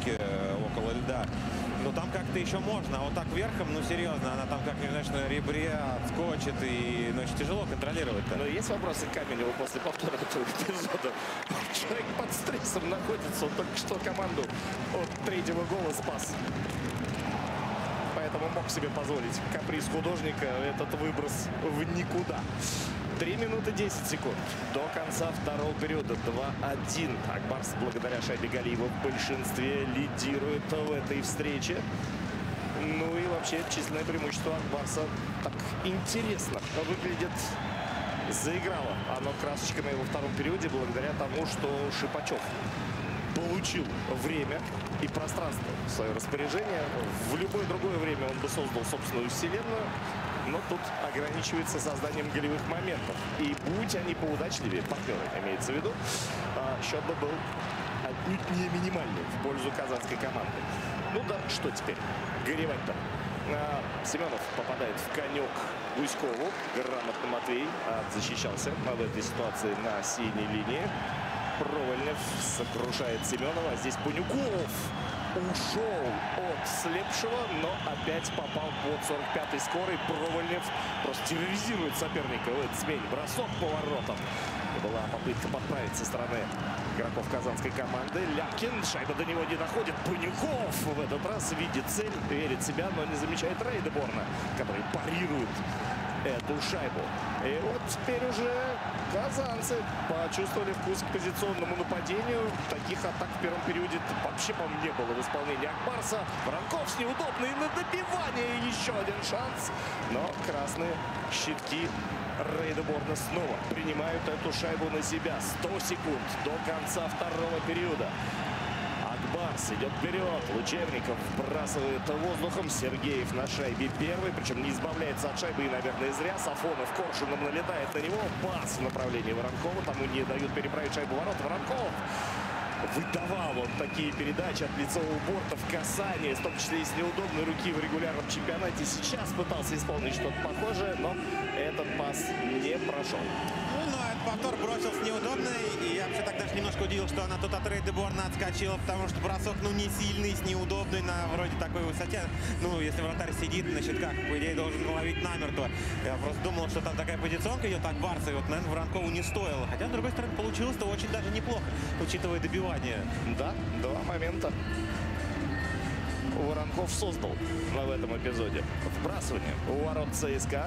стойке около льда. Но там как-то еще можно, а вот так верхом, ну серьезно, она там как, знаешь, на ребре отскочит, и очень тяжело контролировать-то. Но есть вопросы к Каменеву после повтора этого эпизода? Человек под стрессом находится, он только что команду от третьего гола спас. Поэтому мог себе позволить каприз художника этот выброс в никуда. 3 минуты 10 секунд до конца второго периода. 2-1. Акбарс благодаря шайбе Галиева в большинстве лидирует в этой встрече. Ну и вообще численное преимущество Акбарса так интересно выглядит. Заиграло оно красочками во втором периоде благодаря тому, что Шипачев получил время и пространство в свое распоряжение. В любое другое время он бы создал собственную вселенную. Но тут ограничивается созданием голевых моментов. И будь они поудачливее, партнеры имеется в виду, счет бы был отнюдь не минимальный в пользу казанской команды. Ну да, что теперь? Горевать-то. Семенов попадает в конек Гуськову. Грамотно Матвей защищался в этой ситуации на синей линии. Провольнев сокрушает Семенова. А здесь Бунюков ушел от слепшего, но опять попал под 45-й скорой. Провольнев просто терроризирует соперника в этой смене. Бросок по воротам. Была попытка подправить со стороны игроков казанской команды. Ляпкин, шайба до него не доходит. Бунюков в этот раз видит цель, верит в себя, но не замечает Рейдеборна, который парирует эту шайбу. И вот теперь уже казанцы почувствовали вкус к позиционному нападению. Таких атак в первом периоде вообще, по-моему, не было в исполнении Акбарса. Воронков с неудобной на добивание. Еще один шанс. Но красные щитки Рейдеборна снова принимают эту шайбу на себя. 100 секунд до конца второго периода. Акбарс идет вперед. Лучевников вбрасывает воздухом. Сергеев на шайбе первый. Причем не избавляется от шайбы и, наверное, зря. Сафонов коршуном налетает на него. Пас в направлении Воронкова. Тому не дают переправить шайбу ворот. Воронков. Выдавал он такие передачи от лицевого борта в касание, в том числе и с неудобной руки в регулярном чемпионате. Сейчас пытался исполнить что-то похожее, но этот пас не прошел. Ну, этот повтор бросился неудобный. И я вообще так даже немножко удивил, что она тут от Рейдеборна отскочила, потому что бросок, ну, не сильный, с неудобный на вроде такой высоте. Ну, если вратарь сидит на щитках, по идее, должен ловить намертво. Я просто думал, что там такая позиционка идет Акбарса, и вот, наверное, Воронкову не стоило. Хотя, с другой стороны, получилось-то очень даже неплохо, учитывая добивание. Да, два момента Воронков создал в этом эпизоде. Вбрасывание у ворот ЦСКА.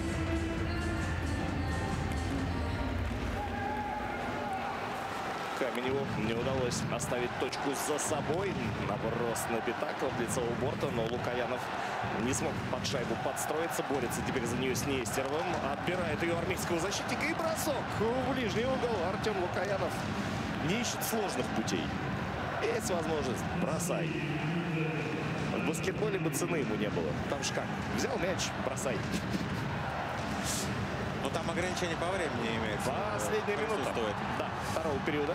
Каменеву не удалось оставить точку за собой. Наброс на пятак от лицевого борта, но Лукаянов не смог под шайбу подстроиться. Борется теперь за нее с Нестеровым. Отбирает ее армейского защитника и бросок в ближний угол. Артем Лукаянов не ищет сложных путей. Есть возможность. Бросай. В баскетболе бы цены ему не было. Там же как? Взял мяч, бросай. Но там ограничение по времени имеется. Последняя минута. Да, второго периода.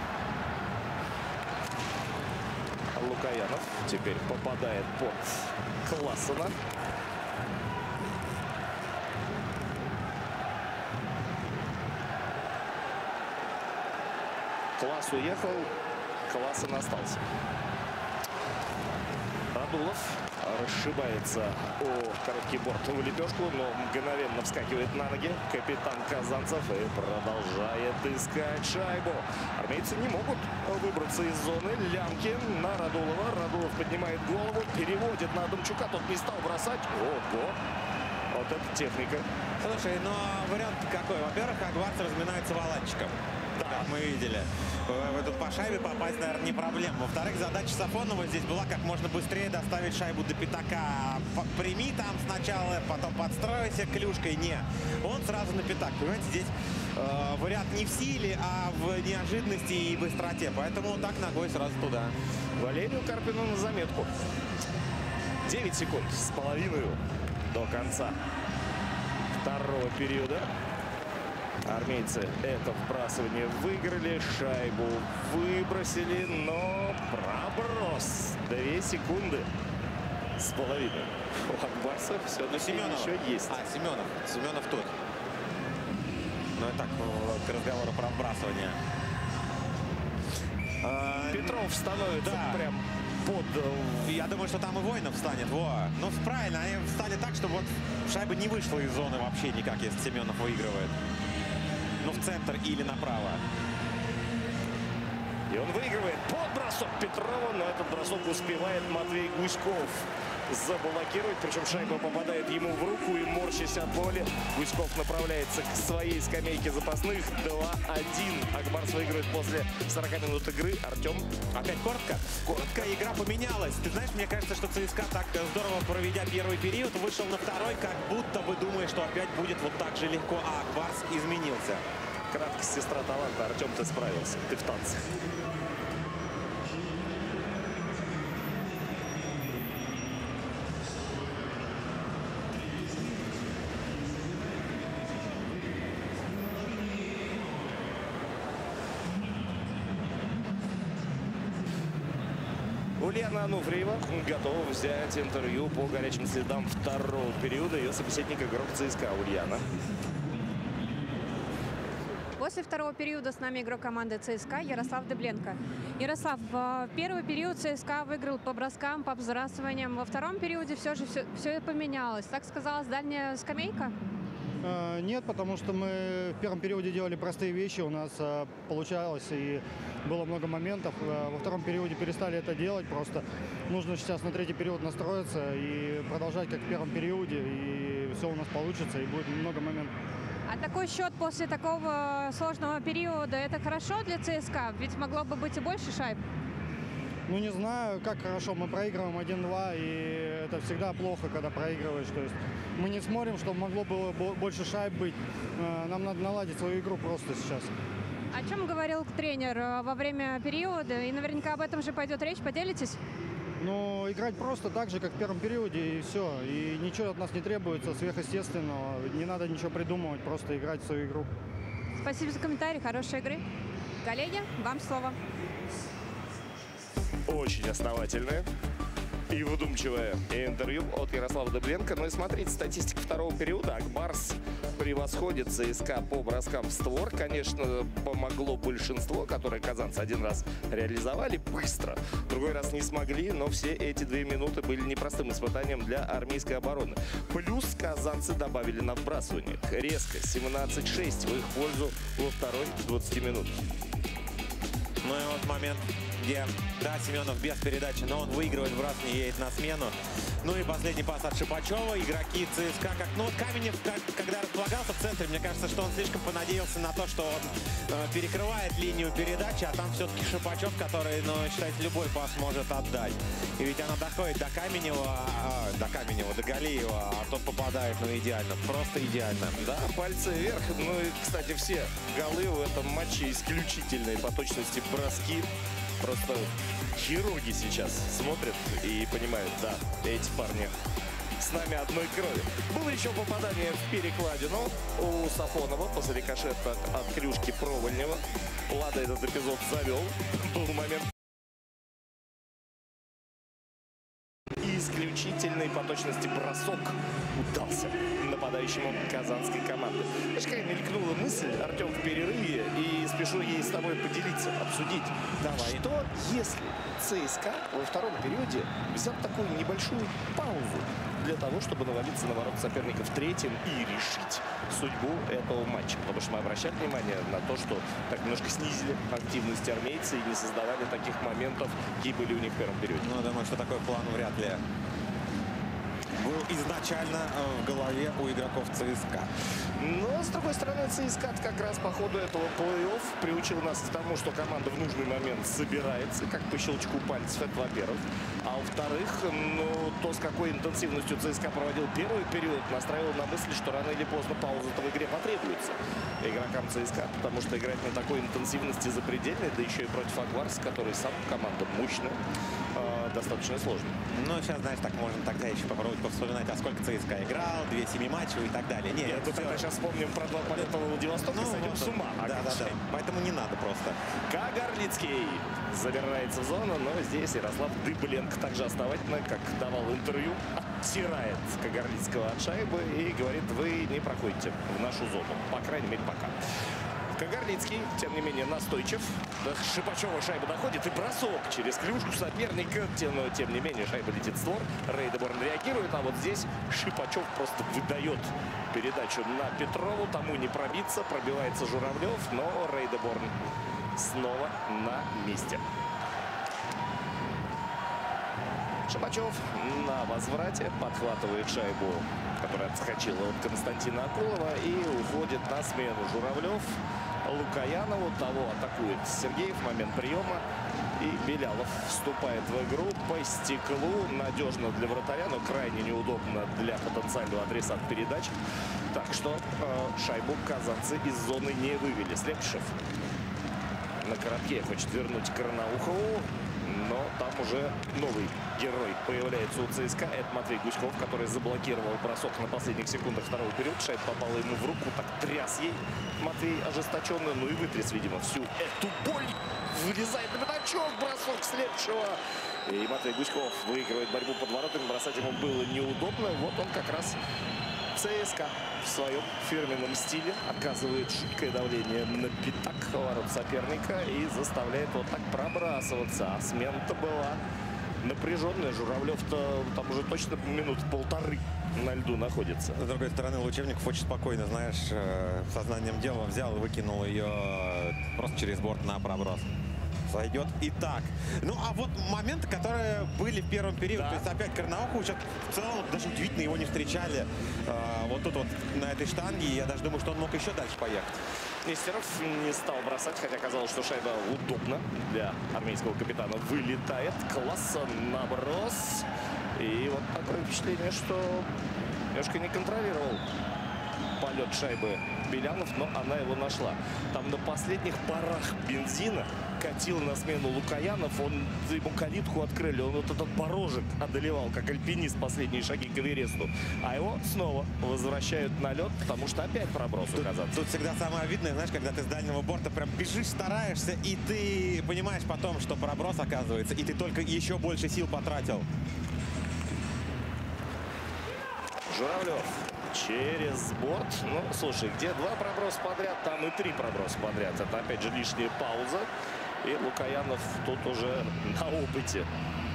Лукаянов теперь попадает под Классена. Класс уехал, Классен остался. Радулов расшибается о короткий борт в лепешку, но мгновенно вскакивает на ноги капитан казанцев и продолжает искать шайбу. Армейцы не могут выбраться из зоны. Лямкин на Радулова. Радулов поднимает голову, переводит на Адамчука. Тот не стал бросать. Ого! Вот это техника. Слушай, но вариант какой? Во-первых, Акбарс разминается валанчиком. Да, мы видели. Тут по шайбе попасть, наверное, не проблема. Во-вторых, задача Сафонова здесь была как можно быстрее доставить шайбу до пятака. Прими там сначала, потом подстройся клюшкой. Не, он сразу на пятак. Понимаете, здесь вариант не в силе, а в неожиданности и быстроте. Поэтому так ногой сразу туда. Валерию Карпину на заметку. 9 секунд с половиной до конца второго периода. Армейцы это вбрасывание выиграли, шайбу выбросили, но проброс. 2 секунды с половиной. У Акбарса все-таки еще есть. Семенов тут. Ну и так, к разговору про вбрасывание. Петров становится прям под... Я думаю, что там и Воинов встанет. Ну, правильно, они встали так, чтобы вот шайба не вышла из зоны вообще никак, если Семенов выигрывает. Ну, в центр или направо. И он выигрывает под бросок Петрова, но этот бросок успевает Матвей Гуськов заблокировать. Причем шайба попадает ему в руку, и, морщась от боли, Гуськов направляется к своей скамейке запасных. 2-1. Акбарс выигрывает после 40 минут игры. Артем. Опять коротко? Коротко, игра поменялась. Ты знаешь, мне кажется, что ЦСКА, так здорово проведя первый период, вышел на второй, как будто бы думая, что опять будет вот так же легко, а Акбарс изменился. Краткость сестра таланта. Артем, ты справился. Ты в танце. Ульяна Ануфриева готова взять интервью по горячим следам второго периода. Ее собеседник игрок ЦСКА. Ульяна. После второго периода с нами игрок команды ЦСКА Ярослав Дыбленко. Ярослав, в первый период ЦСКА выиграл по броскам, по взбрасываниям. Во втором периоде все же все поменялось. Так сказалась дальняя скамейка? Нет, потому что мы в первом периоде делали простые вещи, у нас получалось и было много моментов. Во втором периоде перестали это делать, просто нужно сейчас на третий период настроиться и продолжать как в первом периоде, и все у нас получится, и будет много моментов. А такой счет после такого сложного периода, это хорошо для ЦСКА? Ведь могло бы быть и больше шайб. Ну, не знаю, как хорошо. Мы проигрываем 1-2, и это всегда плохо, когда проигрываешь. То есть мы не смотрим, что могло было больше шайб быть. Нам надо наладить свою игру просто сейчас. О чем говорил тренер во время периода? И наверняка об этом же пойдет речь. Поделитесь? Ну, играть просто так же, как в первом периоде, и все. И ничего от нас не требуется сверхъестественного. Не надо ничего придумывать, просто играть в свою игру. Спасибо за комментарий. Хорошей игры. Коллеги, вам слово. Очень основательное и выдумчивое интервью от Ярослава Дыбленко. Ну и смотрите, статистика второго периода. Акбарс превосходит ЦСКА по броскам в створ. Конечно, помогло большинство, которое казанцы один раз реализовали быстро, другой раз не смогли, но все эти 2 минуты были непростым испытанием для армейской обороны. Плюс казанцы добавили на вбрасывание. Резко 17-6 в их пользу во второй 20 минут. Ну и вот момент, где, да, Семенов без передачи, но он выигрывает вбрасывание, едет на смену. Ну и последний пас от Шипачева. Игроки ЦСКА, ну вот Каменев, когда располагался в центре, мне кажется, что он слишком понадеялся на то, что он перекрывает линию передачи, а там все-таки Шипачев, который, ну, считайте, любой пас может отдать. И ведь она доходит до Каменева, до Галиева, а тот попадает, ну, идеально, просто идеально. Да, пальцы вверх. Ну и, кстати, все голы в этом матче исключительные по точности броски. Просто хирурги сейчас смотрят и понимают, да, эти парни с нами одной крови. Было еще попадание в перекладину у Сафонова после рикошета от клюшки Провольнева. Лада этот эпизод завел. Был момент. Исключительный по точности бросок удался нападающему казанской команды. Знаешь, какая мелькнула мысль, Артем, в перерыве, и спешу ей с тобой поделиться, обсудить. Давай. Что, если ЦСКА во втором периоде взял такую небольшую паузу для того, чтобы навалиться на ворот соперника в третьем и решить судьбу этого матча? Потому что мы обращали внимание на то, что так немножко снизили активность армейцы и не создавали таких моментов, какие были у них в первом периоде. Ну, думаю, что такой план вряд ли был изначально в голове у игроков ЦСКА. Но, с другой стороны, ЦСКА как раз по ходу этого плей-офф приучил нас к тому, что команда в нужный момент собирается, как по щелчку пальцев, это во-первых. А во-вторых, ну, то, с какой интенсивностью ЦСКА проводил первый период, настраивал на мысль, что рано или поздно пауза-то в игре потребуется игрокам ЦСКА, потому что играть на такой интенсивности запредельной, да еще и против Акбарса, который сам команда мощная, достаточно сложно. Ну, сейчас, знаешь, так можно тогда еще попробовать повспоминать, а сколько ЦСКА играл, 2 семиматчевых и так далее. Нет, это тогда сейчас вспомним про 2 полета во Владивостоке, ну, сойдем с ума. Да. Поэтому не надо просто. Кагарлицкий забирается в зону, но здесь Ярослав Дыбленко также основательно, как давал интервью, оттирает Кагарлицкого от шайбы и говорит: вы не проходите в нашу зону, по крайней мере, пока. Кагарлицкий, тем не менее, настойчив. До Шипачева шайба доходит и бросок через клюшку соперника. Тем не менее, шайба летит в створ. Рейдеборн реагирует, а вот здесь Шипачев просто выдает передачу на Петрову. Тому не пробиться, пробивается Журавлев, но Рейдеборн снова на месте. Шипачев на возврате подхватывает шайбу, которая отскочила от Константина Акулова, и уходит на смену Журавлев Лукоянову. Того атакует Сергеев в момент приема. И Белялов вступает в игру по стеклу. Надежно для вратаря, но крайне неудобно для потенциального адресата передач. Так что шайбу казанцы из зоны не вывели. Слепшев на коротке хочет вернуть Карнаухову. Но там уже новый герой появляется у ЦСКА. Это Матвей Гуськов, который заблокировал бросок на последних секундах второго периода. Шайба попала ему в руку, так тряс ей Матвей ожесточенно. Ну и вытряс, видимо, всю эту боль. Вылезает на пятачок, бросок Слепшего. И Матвей Гуськов выигрывает борьбу под воротами. Бросать ему было неудобно. Вот он как раз ЦСКА в своем фирменном стиле оказывает жуткое давление на пятак ворот соперника и заставляет вот так пробрасываться. А смена-то была напряженная. Журавлев-то там уже точно минут полторы на льду находится. С другой стороны, Лучебников очень спокойно, знаешь, сознанием дела взял и выкинул ее просто через борт на проброс. Сойдет и так. Ну, а вот моменты, которые были в первом периоде. Да. То есть опять Карнаухов, в целом даже удивительно его не встречали. Вот тут вот на этой штанге. Я даже думаю, что он мог еще дальше поехать. Нестеров не стал бросать, хотя казалось, что шайба удобно для армейского капитана. Вылетает. Класса наброс. И вот такое впечатление, что немножко не контролировал полет шайбы Белянов, но она его нашла. Там на последних парах бензина катил на смену Лукоянов. Ему калитку открыли. Он вот этот порожек одолевал, как альпинист, последние шаги к Эвересту. А его снова возвращают на лед, потому что опять проброс указаться. Тут всегда самое обидное, знаешь, когда ты с дальнего борта прям бежишь, стараешься, и ты понимаешь потом, что проброс оказывается, и ты только еще больше сил потратил. Журавлев через борт. Ну, слушай, где два проброса подряд, там и три проброса подряд. Это опять же лишняя пауза. И Лукоянов тут уже на опыте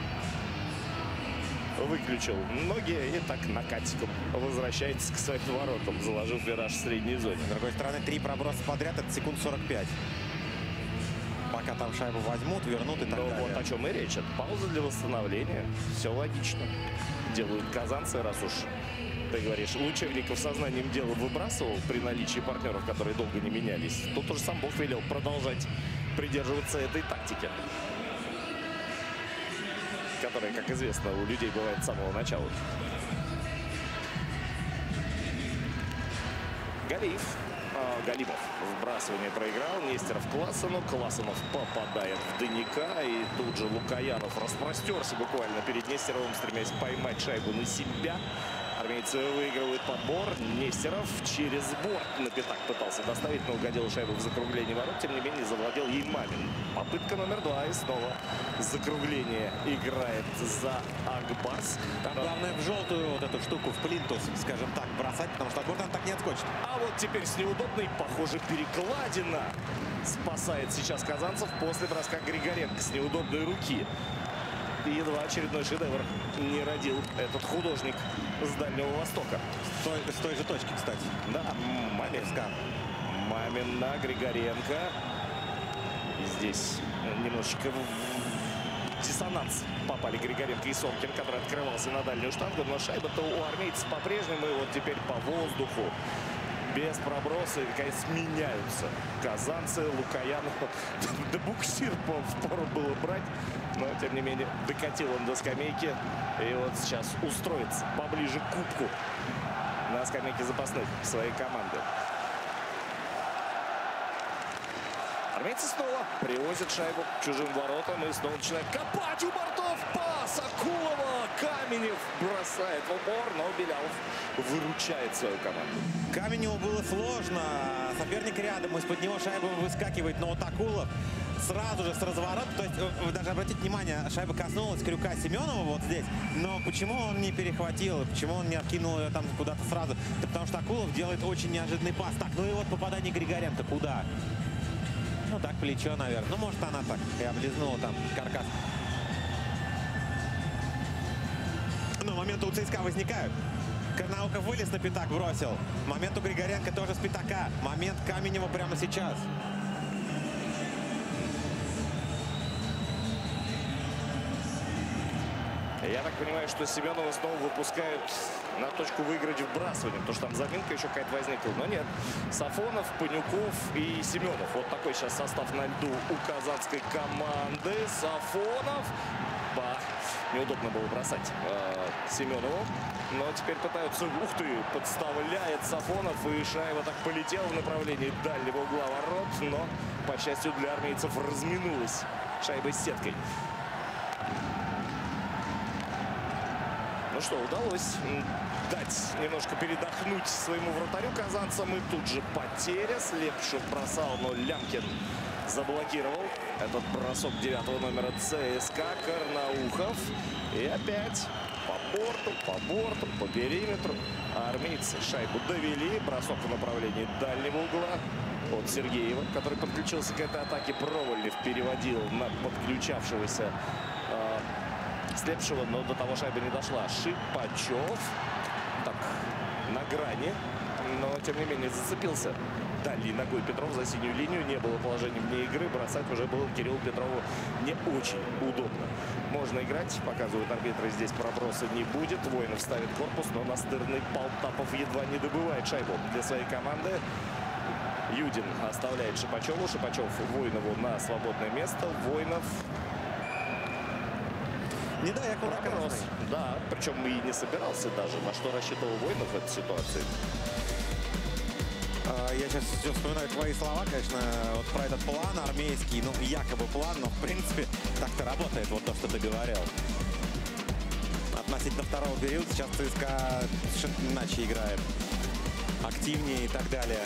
выключил ноги и так накатиком возвращается к своим воротам, заложив вираж в средней зоне. С другой стороны, три проброса подряд, это секунд 45. Пока там шайбу возьмут, вернут и так далее. Вот о чем и речь. Это пауза для восстановления. Все логично. Делают казанцы, раз уж ты говоришь, Лучебников сознанием дела выбрасывал при наличии партнеров, которые долго не менялись. Тут уже сам Бог велел продолжать придерживаться этой тактики, которая, как известно, у людей бывает с самого начала. Галимов вбрасывание проиграл. Нестеров Классану. Классанов попадает в Даника. И тут же Лукоянов распростерся буквально перед Нестеровым, стремясь поймать шайбу на себя. Армейцы выигрывают подбор. Нестеров через борт на пятак пытался доставить, но угодил шайбу в закругление ворот. Тем не менее, завладел ей Мамин. Попытка номер 2. И снова закругление играет за Акбарс. Там главное в желтую вот эту штуку, в плинтус, скажем так, бросать, потому что от борта так не отскочит. А вот теперь с неудобной, похоже, перекладина спасает сейчас казанцев после броска Григоренко с неудобной руки. И едва очередной шедевр не родил этот художник с Дальнего Востока. С той же точки, кстати. Да, Мамин на Григоренко. И здесь немножечко в диссонанс попали Григоренко и Сомкин, который открывался на дальнюю штангу. Но шайба-то у армейцев по-прежнему. И вот теперь по воздуху. Без проброса, наконец, меняются казанцы. Лукоянов. Да буксир впору было брать. Но, тем не менее, докатил он до скамейки. И вот сейчас устроится поближе к кубку на скамейке запасных своей команды. Армейцы снова привозят шайбу к чужим воротам и снова начинают копать у бортов. Пас Акулова. Каменев бросает в упор, но Белялов выручает свою команду. Каменеву было сложно. Соперник рядом, из-под него шайба выскакивает, но вот Акулов сразу же с разворота. То есть, вы даже обратите внимание, шайба коснулась крюка Семенова вот здесь. Но почему он не перехватил, почему он не откинул ее там куда-то сразу? Это потому что Акулов делает очень неожиданный пас. Так, ну и вот попадание Григоренко куда? Ну так, плечо, наверное. Ну, может, она так и облизнула там каркас. Но моменты у ЦСКА возникают. Карнаухов вылез на пятак, бросил. Момент у Григоренко тоже с пятака. Момент Каменева прямо сейчас. Я так понимаю, что Семенова снова выпускают на точку выиграть вбрасыванием, потому что там заминка еще какая-то возникла. Но нет, Сафонов, Панюков и Семенов. Вот такой сейчас состав на льду у казанской команды. Сафонов. Неудобно было бросать Семенову. Но теперь пытаются, ух ты, подставляет Сафонов. И шайба так полетела в направлении дальнего угла ворот. Но, по счастью для армейцев, разминулась шайба с сеткой. Ну что, удалось дать немножко передохнуть своему вратарю казанцам. И тут же потеря. Слепшев бросал, но Лямкин заблокировал этот бросок 9-го номера ЦСКА. Карнаухов. И опять по борту, по периметру. Армейцы шайбу довели. Бросок в направлении дальнего угла от Сергеева, который подключился к этой атаке. Провольнев переводил на подключавшегося Слепшего, но до того шайба не дошла. Шипачев. Так, на грани. Но, тем не менее, зацепился дальней ногой Петров за синюю линию. Не было положения вне игры. Бросать уже было Кириллу Петрову не очень удобно. Можно играть. Показывают арбитры. Здесь проброса не будет. Воинов ставит корпус, но настырный Полтапов едва не добывает шайбу для своей команды. Юдин оставляет Шипачеву. Шипачев Воинову на свободное место. Воинов... Не дай Проброс. Да, причем и не собирался даже. На что рассчитывал Воинов в этой ситуации. Я сейчас все вспоминаю твои слова, конечно, вот про этот план армейский, ну, якобы план, но, в принципе, так-то работает, вот то, что ты говорил. Относительно второго периода сейчас ЦСКА совершенно иначе играет. Активнее и так далее.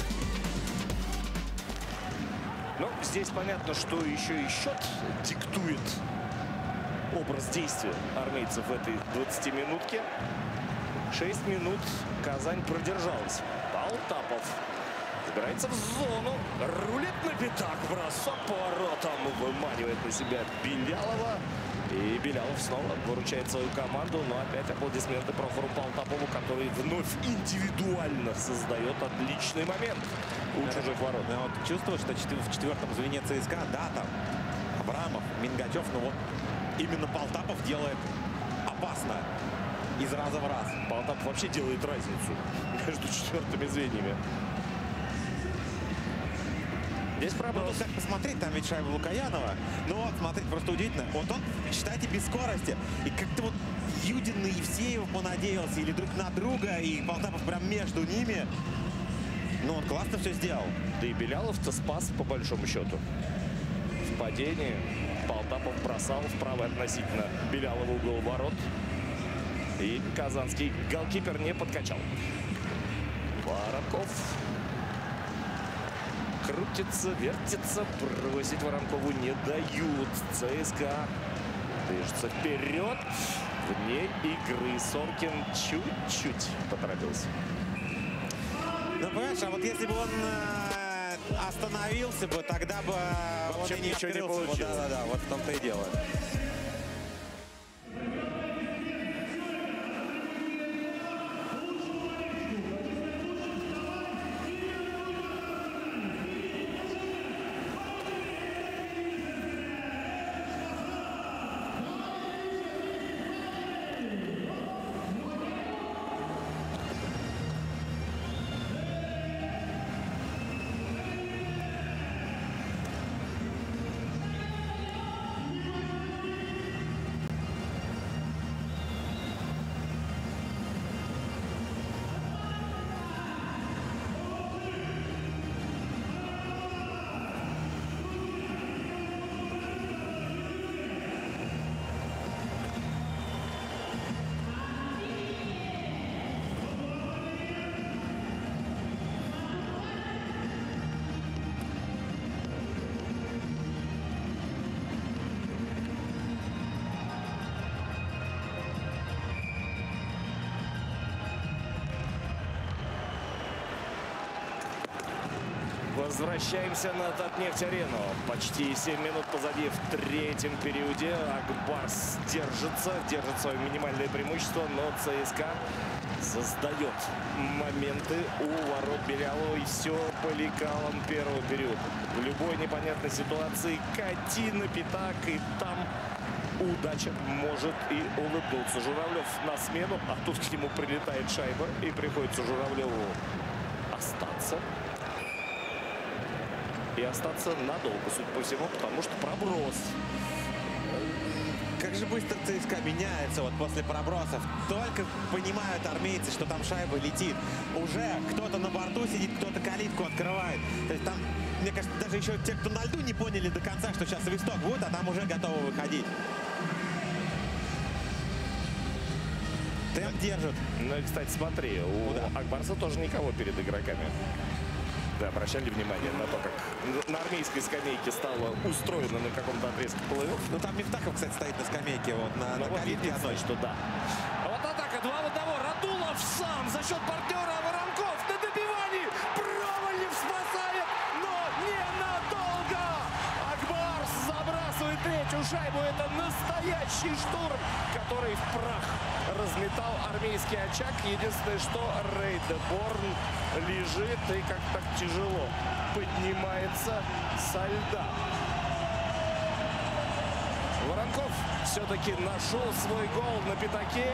Ну, здесь понятно, что еще и счет диктует образ действия армейцев в этой 20-минутке. 6 минут Казань продержалась. Полтапов забирается в зону. Рулит на пятак. Бросок поворотом. Выманивает на себя Белялова. И Белялов снова выручает свою команду. Но опять аплодисменты Прохору Полтапову, который вновь индивидуально создает отличный момент у чужих ворот. Вот чувствую, что в четвертом звене ЦСКА, да, там Абрамов, Мингачев, но вот именно Полтапов делает опасно из раза в раз. Полтапов вообще делает разницу между четвертыми звеньями. Здесь проброс. Ну, как посмотреть, там ведь шайба Лукаянова. Ну вот, смотрите, просто удивительно. Вот он, считайте, без скорости. И как-то вот Юдин на Евсеева понадеялся, или друг на друга, и Полтапов прям между ними. Ну, он классно все сделал. Да и Белялов-то спас, по большому счету. В падении Полтапов бросал вправо относительно Белялова угол ворот. И казанский голкипер не подкачал. Воронков крутится, вертится. Бросить Воронкову не дают. ЦСКА движется вперед. Вне игры Соркин чуть-чуть поторопился. Ну, понимаешь, а вот если бы он остановился бы, тогда бы вообще он и не ничего не открылся. получилось. Да-да-да, вот в том-то и дело. Возвращаемся на Татнефть-арену. Почти 7 минут позади в третьем периоде. Акбарс держит свое минимальное преимущество, но ЦСКА создает моменты у ворот Белялова, и все по лекалам первого периода. В любой непонятной ситуации кати на пятак, и там удача может и улыбнуться. Журавлев на смену, а тут к нему прилетает шайба, и приходится Журавлеву остаться. И остаться надолго, судя по всему, потому что проброс. Как же быстро ЦСКА меняется вот после пробросов. Только понимают армейцы, что там шайба летит. Уже кто-то на борту сидит, кто-то калитку открывает. То есть там, мне кажется, даже еще те, кто на льду, не поняли до конца, что сейчас свисток будет, а там уже готовы выходить. Темп держит. Ну и, кстати, смотри, у Акбарса тоже никого перед игроками. Да, обращали внимание на то, как на армейской скамейке стало устроено на каком-то отрезке плей-офф. Ну там Мифтахов, кстати, стоит на скамейке, вот на калитке одной. Что да. А вот атака 2 в 1. Радулов сам за счет партнера. Воронков на добивании. Провальнев спасает, но ненадолго. Акбарс забрасывает третью шайбу. Это настоящий штурм, который в прах разметал армейский очаг. Единственное, что Рейдеборн лежит и как так тяжело поднимается со льда. Воронков все-таки нашел свой гол на пятаке.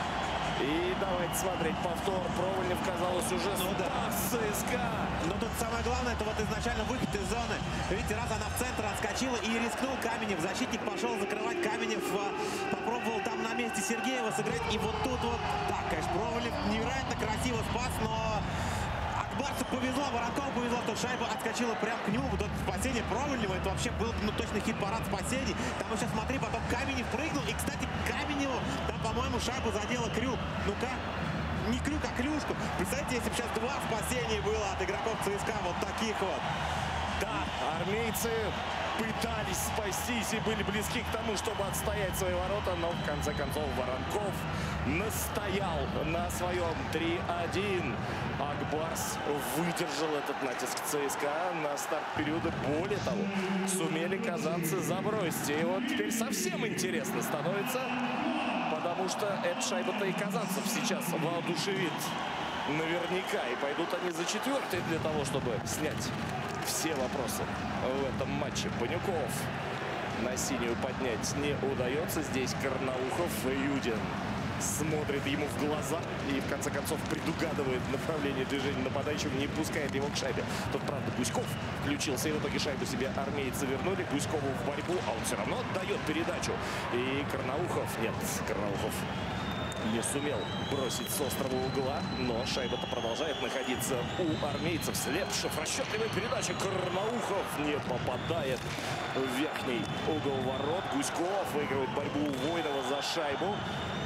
И давайте смотреть повтор. Провальнев, казалось, уже ЦСКА. Но тут самое главное, это вот изначально выход из зоны. Видите, раз она в центр отскочила и рискнул Каменев. Защитник пошел закрывать. Каменев попробовал там на месте Сергеева сыграть. И вот тут вот, так, конечно, Провальнев невероятно красиво спас, но Акбарсу повезло, Воронкову повезло, что шайба отскочила прямо к нему. Вот спасение Провальнева, это вообще был точно хит-парад спасений. Там еще, смотри, потом Каменев прыгнул. И, кстати, Каменеву там, по-моему, шайбу задела Крюк. Ну-ка, не Крюк, а клюшку. Представьте, если бы сейчас 2 спасения было от игроков ЦСКА, вот таких вот. Да, армейцы пытались спастись и были близки к тому, чтобы отстоять свои ворота, но в конце концов Воронков настоял на своем 3-1. Акбарс выдержал этот натиск ЦСКА на старт периода. Более того, сумели казанцы забросить. И вот теперь совсем интересно становится, потому что эта шайба-то и казанцев сейчас воодушевит наверняка. И пойдут они за 4-й для того, чтобы снять все вопросы в этом матче. Панюков на синюю поднять не удается. Здесь Карнаухов и Юдин смотрит ему в глаза и в конце концов предугадывает направление движения нападающего, не пускает его к шайбе. Тут, правда, Гуськов включился, и в итоге шайбу себе армейцы вернули. Гуськову в борьбу, а он все равно отдает передачу. И Карнаухов, нет, Карнаухов не сумел бросить с острого угла, но шайба-то продолжает находиться у армейцев. Слепшев, расчетливая передача. Карнаухов не попадает в верхний угол ворот. Гуськов выигрывает борьбу у Войнова за шайбу.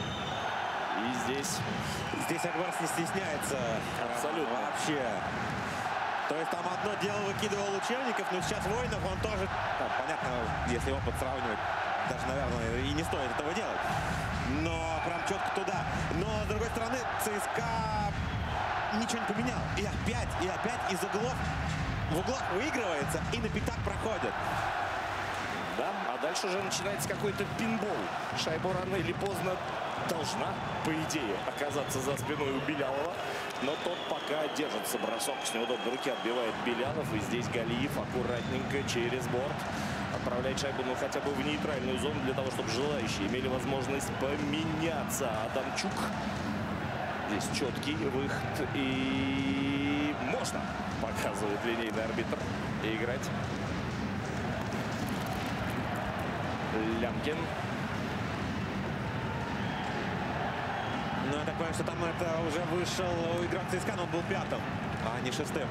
И Здесь Акбарс не стесняется. Абсолютно. Вообще. То есть там одно дело выкидывал Учебников, но сейчас Войнов, он тоже, там, понятно, если опыт сравнивать, даже, наверное, и не стоит этого делать. Но прям четко туда. Но, с другой стороны, ЦСКА ничего не поменял. И опять из углов в углах выигрывается и на пятак проходит. Да, а дальше уже начинается какой-то пинбол. Шайба рано или поздно должна, по идее, оказаться за спиной у Белялова. Но тот пока держится. Бросок с неудобной руки отбивает Белялов. И здесь Галиев аккуратненько через борт отправляет шайбу, ну, хотя бы в нейтральную зону, для того, чтобы желающие имели возможность поменяться. Адамчук. Здесь четкий выход. И можно, показывает линейный арбитр, играть. Лямкин. Ну, я так понимаю, что там это уже вышел игрок ЦСКА, но он был 5-м, а не 6-м.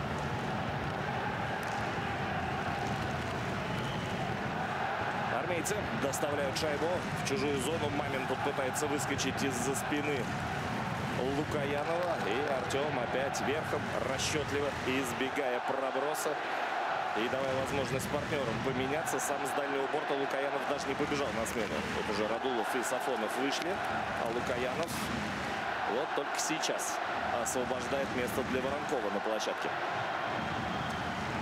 Армейцы доставляют шайбу в чужую зону. Мамин тут пытается выскочить из-за спины Лукаянова. И Артем опять верхом, расчетливо избегая проброса. И давая возможность партнерам поменяться. Сам с дальнего борта Лукаянов даже не побежал на смену. Вот уже Радулов и Сафонов вышли. А Лукаянов вот только сейчас освобождает место для Воронкова на площадке.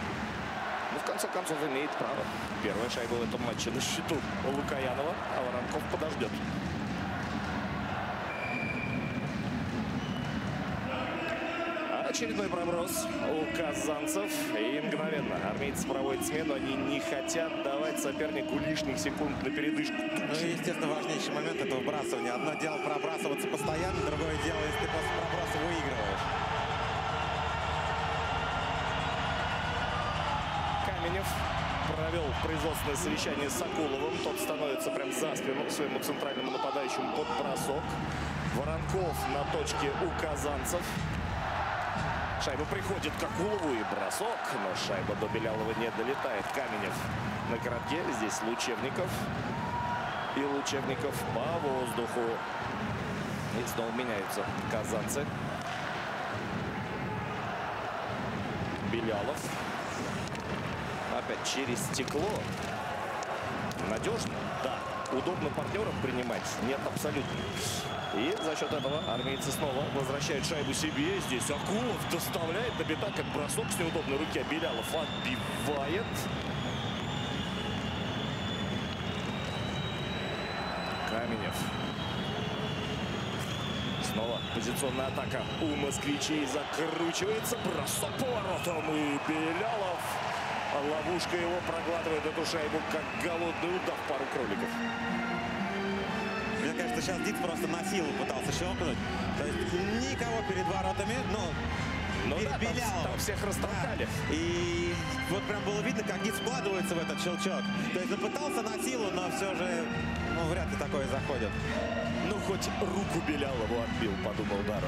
в конце концов, имеет право. Первая шайба в этом матче на счету у Лукаянова, а Воронков подождет. Очередной проброс у казанцев. И мгновенно армейцы проводят смену. Они не хотят давать сопернику лишних секунд на передышку. Ну и, естественно, важнейший момент — это выбрасывание. Одно дело пробрасываться постоянно, другое дело, если ты после проброса выигрываешь. Каменев провел производственное совещание с Акуловым. Тот становится прям за спину своему центральному нападающему под бросок. Воронков на точке у казанцев. Шайба приходит к Акулову и бросок, но шайба до Белялова не долетает. Каменев на коротке, здесь Лучевников. И Лучевников по воздуху. И снова меняются казанцы. Белялов. Опять через стекло. Надежно? Да. Удобно партнеров принимать? Нет, абсолютно. И за счет этого армейцы снова возвращают шайбу себе. Здесь Акулов доставляет на беда, как бросок с неудобной руки. А Белялов отбивает. Каменев. Снова позиционная атака у москвичей. Закручивается. Бросок поворотом. И Белялов. Ловушка его проглатывает эту шайбу, как голодный удав пару кроликов. Мне кажется, сейчас Диц просто на силу пытался щелкнуть. То есть никого перед воротами, Ну да, там всех растолкали. Да. И вот прям было видно, как Диц вкладывается в этот щелчок. То есть пытался на силу, но все же вряд ли такое заходит. Ну, хоть руку Белялову отбил, подумал Даррен.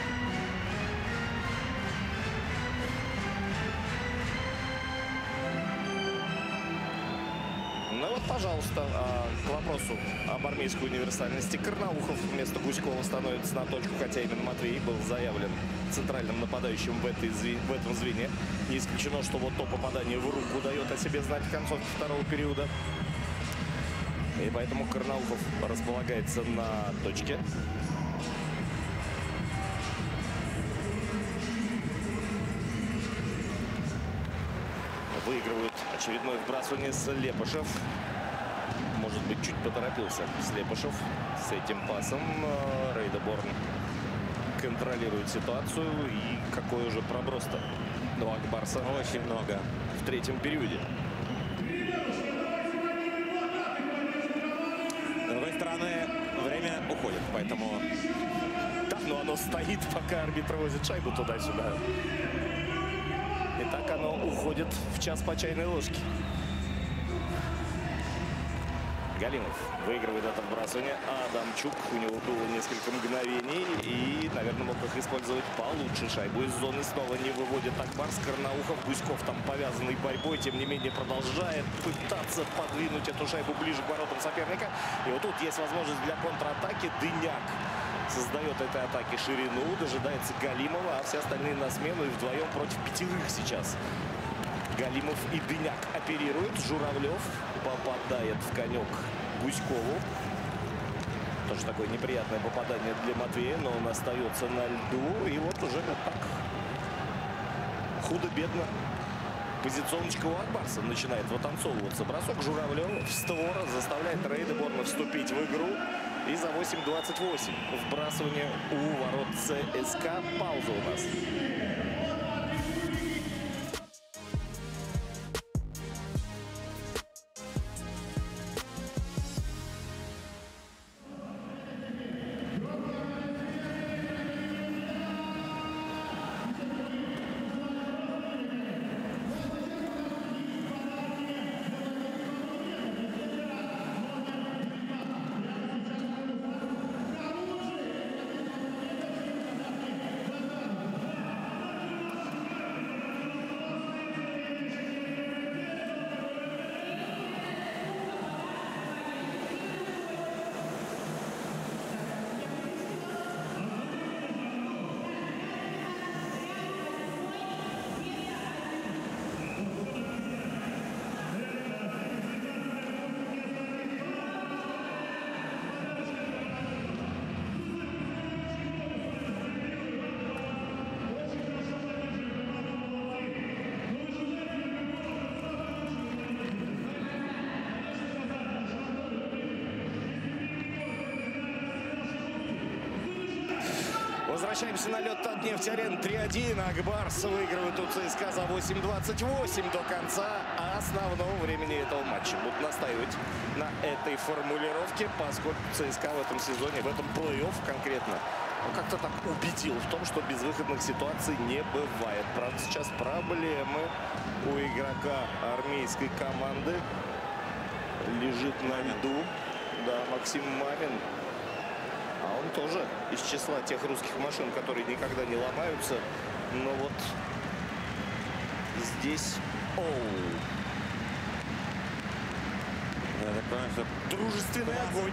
Ну вот, пожалуйста, к вопросу об армейской универсальности. Карнаухов вместо Гуськова становится на точку, хотя именно Матвей был заявлен центральным нападающим в этом звене. Не исключено, что вот то попадание в руку дает о себе знать в концовке второго периода. И поэтому Карнаухов располагается на точке. Выигрывают очередное вбрасывание Слепышев. Может быть, чуть поторопился Слепышев с этим пасом. Рейдеборн контролирует ситуацию. И какой уже проброс-то у Акбарса. Очень много. В третьем периоде. С другой стороны, время уходит, поэтому... Да, но оно стоит, пока арбитр возит шайбу туда-сюда. И так оно уходит в час по чайной ложке. Галимов выигрывает это вбрасывание. Адамчук, у него было несколько мгновений. И, наверное, мог их использовать получше. Шайбу из зоны снова не выводит Акбарс. Карнаухов, Гуськов там повязанный борьбой. Тем не менее, продолжает пытаться подвинуть эту шайбу ближе к воротам соперника. И вот тут есть возможность для контратаки. Дыняк создает этой атаке ширину. Дожидается Галимова, а все остальные на смену. И вдвоем против пятерых сейчас. Галимов и Дыняк оперируют. Журавлев попадает в конек Гуськову. Тоже такое неприятное попадание для Матвея, но он остается на льду. И вот уже вот так худо-бедно позиционочка у Акбарса начинает вытанцовываться. Бросок Журавлева в створ заставляет Рейдеборна вступить в игру. И за 8:28 вбрасывание у ворот ЦСКА. Пауза у нас. Возвращаемся на лед Татнефть-Арена. 3-1. Акбарс выигрывает у ЦСКА за 8:28 до конца основного времени этого матча. Будут настаивать на этой формулировке, поскольку ЦСКА в этом сезоне, в этом плей-офф конкретно, как-то так убедил в том, что безвыходных ситуаций не бывает. Правда, сейчас проблемы у игрока армейской команды. Лежит на льду. Да, Максим Мамин. А он тоже из числа тех русских машин, которые никогда не ломаются. Но вот здесь... Я так понимаю, что Дружественный огонь.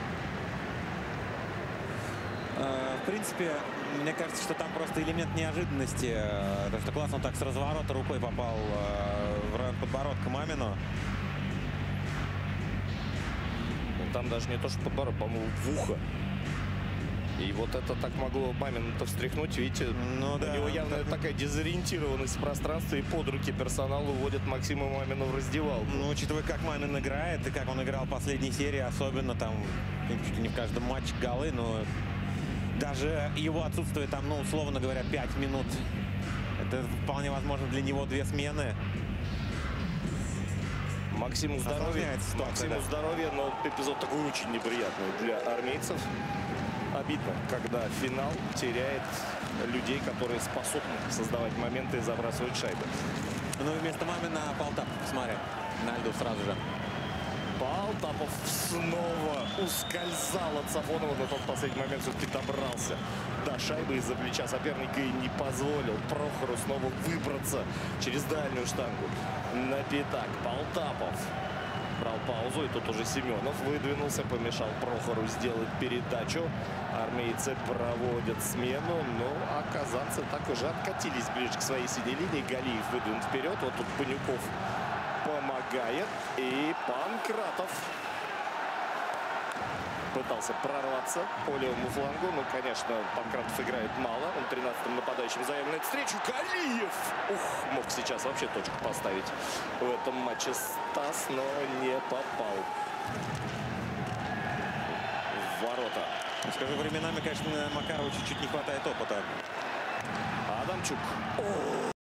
В принципе, мне кажется, что там просто элемент неожиданности. То, что классно он так с разворота рукой попал в район подбородка Мамину. Там даже не то, что подбородок, по-моему, в ухо. И вот это так могло Мамина-то встряхнуть. Видите, Ну, у да, него явно так... такая дезориентированность в пространстве. И под руки персонал уводит Максима Мамина в раздевалку. Ну, учитывая, как Мамин играет и как он играл в последней серии, особенно там чуть ли не в каждом матче голы, но даже его отсутствие там, ну, условно говоря, 5 минут, это вполне возможно для него 2 смены. Максиму здоровья, ситуация, да. здоровья, но эпизод такой очень неприятный для армейцев. Обидно, когда финал теряет людей, которые способны создавать моменты и забрасывать шайбы. Ну, вместо Мамина Полтап, посмотри, на льду сразу же. Полтапов снова ускользал от Сафонова, но тот в последний момент все-таки добрался до шайбы из-за плеча соперника и не позволил Прохору снова выбраться через дальнюю штангу. На пятак Полтапов брал паузу, и тут уже Семенов выдвинулся, помешал Прохору сделать передачу. Армейцы проводят смену, но а казанцы так уже откатились ближе к своей синей линии. Галиев выдвинут вперед, вот тут Панюков помогает, и Панкратов пытался прорваться по левому флангу. Ну, конечно, Панкратов играет мало. Он 13-м нападающим заявляет встречу. Галиев! Ух, мог сейчас вообще точку поставить в этом матче Стас, но не попал в ворота. Скажу, временами, конечно, Макарову чуть-чуть не хватает опыта. Адамчук. О,